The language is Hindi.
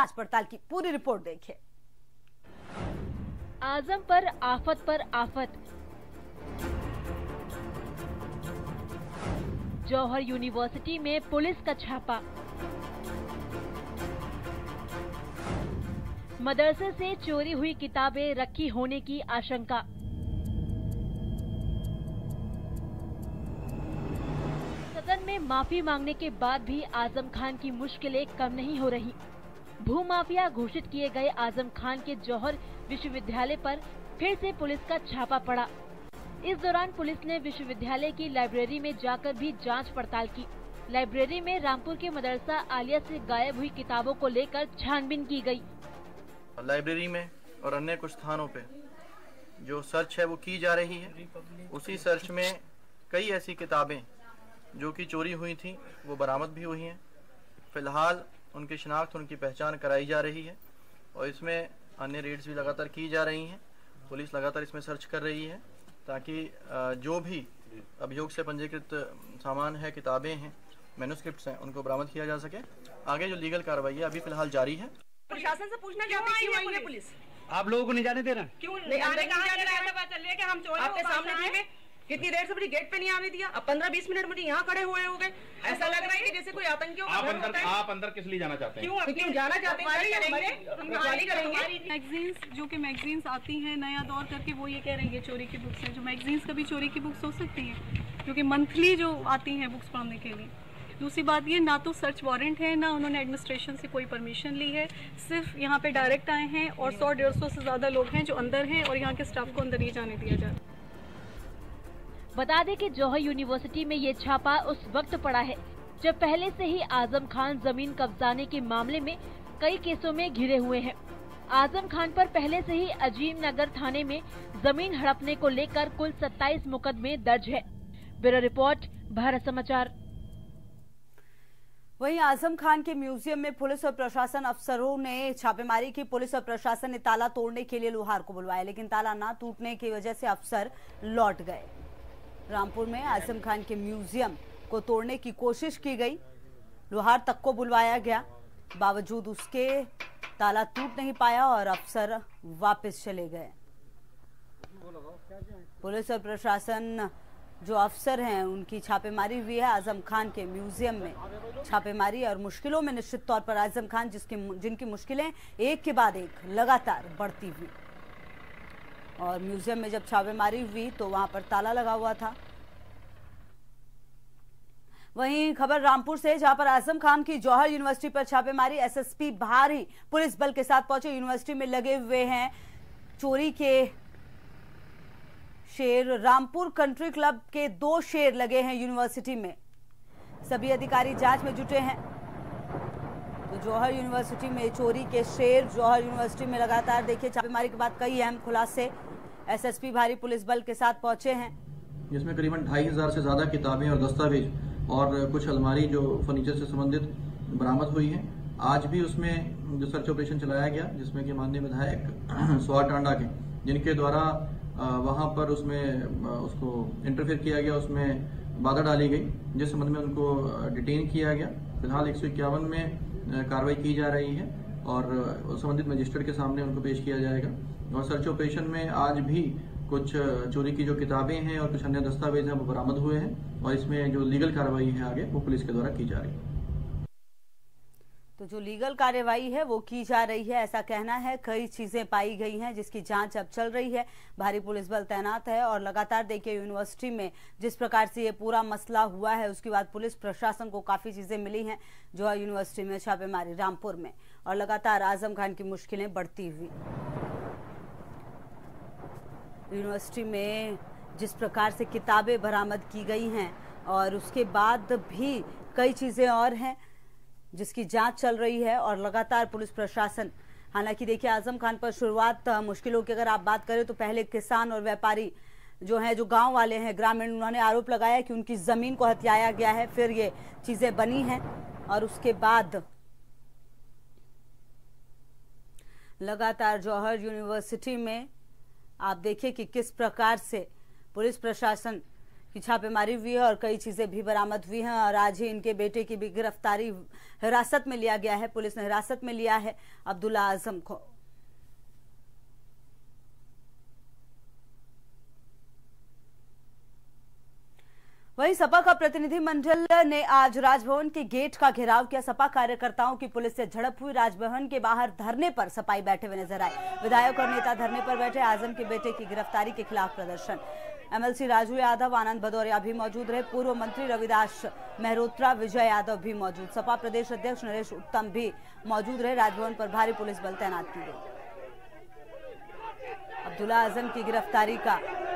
जांच पड़ताल की। पूरी रिपोर्ट देखिए। आजम पर आफत। जौहर यूनिवर्सिटी में पुलिस का छापा। मदरसे से चोरी हुई किताबें रखी होने की आशंका। सदन में माफी मांगने के बाद भी आजम खान की मुश्किलें कम नहीं हो रही। भूमाफिया घोषित किए गए आजम खान के जौहर विश्वविद्यालय पर फिर से पुलिस का छापा पड़ा। इस दौरान पुलिस ने विश्वविद्यालय की लाइब्रेरी में जाकर भी जांच पड़ताल की। लाइब्रेरी में रामपुर के मदरसा आलिया से गायब हुई किताबों को लेकर छानबीन की गई। लाइब्रेरी में और अन्य कुछ स्थानों पे जो सर्च है वो की जा रही है। उसी सर्च में कई ऐसी किताबें जो कि चोरी हुई थी वो बरामद भी हुई हैं। फिलहाल उनकी शिनाख्त, उनकी पहचान कराई जा रही है और इसमें अन्य रेड्स भी लगातार की जा रही हैं। पुलिस लगातार इसमें सर्च कर रही है ताकि जो भी अभियोग से पंजीकृत सामान है, किताबें हैं, मैन्युस्क्रिप्ट्स हैं, उनको बरामद किया जा सके। आगे जो लीगल कार्रवाई है अभी फिलहाल जारी है। प्रशासन से पूछना क्यों है पुलिस? आप लोगों को नहीं जाने दे रहा? क्यों नहीं आने का? हम चोर आपके सामने थे। कितनी देर से मुझे गेट पे नहीं आने दिया? अब 15-20 मिनट मुझे यहाँ खड़े हुए हो गए। ऐसा लग रहा है कि जैसे कोई आतंकियों का घर होता है। आप अंदर किस लिए जाना चाहते हैं? क्यों जाना चाहते हैं? हम गाली करेंगे। मैगजीन्स जो कि मैगजीन्स आती हैं नया दौर करके, वो ये कह रही है चोरी की बुक्स हैं। जो मैगजीन्स कभी चोरी की बुक्स हो सकती हैं, क्योंकि मंथली जो आती हैं बुक्स पढ़ने के लिए। दूसरी बात ये, ना तो सर्च वारंट है, ना उन्होंने एडमिनिस्ट्रेशन से कोई परमिशन ली है। सिर्फ यहाँ पे डायरेक्ट आए हैं और 100-150 से ज़्यादा लोग हैं जो अंदर हैं और यहाँ के स्टाफ को अंदर नहीं जाने दिया जा रहा। बता दें कि जौहर यूनिवर्सिटी में ये छापा उस वक्त पड़ा है जब पहले से ही आजम खान जमीन कब्जाने के मामले में कई केसों में घिरे हुए हैं। आजम खान पर पहले से ही अजीम नगर थाने में जमीन हड़पने को लेकर कुल 27 मुकदमे दर्ज है। ब्यूरो रिपोर्ट, भारत समाचार। वहीं आजम खान के म्यूजियम में पुलिस और प्रशासन अफसरों ने छापेमारी की। पुलिस और प्रशासन ने ताला तोड़ने के लिए लोहार को बुलवाया, लेकिन ताला ना टूटने की वजह से अफसर लौट गए। रामपुर में आजम खान के म्यूजियम को तोड़ने की कोशिश की गई, लोहार तक को बुलवाया गया, बावजूद उसके ताला टूट नहीं पाया और अफसर वापस चले गए। पुलिस और प्रशासन जो अफसर हैं उनकी छापेमारी हुई है आजम खान के म्यूजियम में। छापेमारी और मुश्किलों में निश्चित तौर पर आजम खान जिनकी मुश्किलें एक के बाद एक लगातार बढ़ती हुई। और म्यूजियम में जब छापेमारी हुई तो वहां पर ताला लगा हुआ था। वहीं खबर रामपुर से, जहां पर आजम खान की जौहर यूनिवर्सिटी पर छापेमारी। एसएसपी भारी पुलिस बल के साथ पहुंचे। यूनिवर्सिटी में लगे हुए हैं चोरी के शेर। रामपुर कंट्री क्लब के 2 शेर लगे हैं यूनिवर्सिटी में। सभी अधिकारी जांच में जुटे हैं। तो जौहर यूनिवर्सिटी में चोरी के शेर, जौहर यूनिवर्सिटी में लगातार देखिए छापेमारी के बाद कई अहम खुलासे। एसएसपी भारी पुलिस बल के साथ पहुंचे हैं, जिसमें करीबन 2500 से ज्यादा किताबें और दस्तावेज और कुछ अलमारी जो फर्नीचर से संबंधित बरामद हुई हैं। आज भी उसमें जो सर्च ऑपरेशन चलाया गया, जिसमें कि माननीय विधायक स्वार टांडा के, जिनके द्वारा वहां पर उसमें उसको इंटरफेयर किया गया, उसमें बाधा डाली गई, जिस संबंध में उनको डिटेन किया गया। फिलहाल 151 में कार्रवाई की जा रही है और संबंधित मजिस्ट्रेट के सामने उनको पेश किया जाएगा। और सर्च ऑपरेशन में आज भी कुछ चोरी की जो किताबें हैं और कुछ अन्य दस्तावेज हैं वो बरामद हुए हैं और इसमें जो लीगल कार्रवाई है आगे वो पुलिस के द्वारा की जा रही है। तो जो लीगल कार्रवाई है वो की जा रही है, ऐसा कहना है। कई चीजें पाई गई हैं जिसकी जांच अब चल रही है। भारी पुलिस बल तैनात है और लगातार देखिए यूनिवर्सिटी में जिस प्रकार से ये पूरा मसला हुआ है उसके बाद पुलिस प्रशासन को काफी चीजें मिली हैं। जो यूनिवर्सिटी में छापेमारी रामपुर में और लगातार आजम खान की मुश्किलें बढ़ती हुई। यूनिवर्सिटी में जिस प्रकार से किताबें बरामद की गई हैं और उसके बाद भी कई चीजें और हैं जिसकी जांच चल रही है और लगातार पुलिस प्रशासन। हालांकि देखिए आजम खान पर शुरुआत मुश्किलों की अगर आप बात करें तो पहले किसान और व्यापारी जो हैं, जो गांव वाले हैं, ग्रामीण, उन्होंने आरोप लगाया कि उनकी जमीन को हथियाया गया है, फिर ये चीजें बनी हैं और उसके बाद लगातार जौहर यूनिवर्सिटी में आप देखिए कि किस प्रकार से पुलिस प्रशासन की छापेमारी हुई है और कई चीजें भी बरामद हुई हैं और आज ही इनके बेटे की भी गिरफ्तारी हिरासत में लिया गया है। पुलिस ने हिरासत में लिया है अब्दुल्ला आजम को। वहीं सपा का प्रतिनिधिमंडल ने आज राजभवन के गेट का घेराव किया। सपा कार्यकर्ताओं की पुलिस से झड़प हुई। राजभवन के बाहर धरने पर सपाई बैठे हुए नजर आए। विधायक और नेता धरने पर बैठे। आजम के बेटे की गिरफ्तारी के खिलाफ प्रदर्शन। एमएलसी राजू यादव, आनंद भदौरिया भी मौजूद रहे। पूर्व मंत्री रविदास मेहरोत्रा, विजय यादव भी मौजूद। सपा प्रदेश अध्यक्ष नरेश उत्तम भी मौजूद रहे। राजभवन पर भारी पुलिस बल तैनात की गई। अब्दुल्ला आजम की गिरफ्तारी का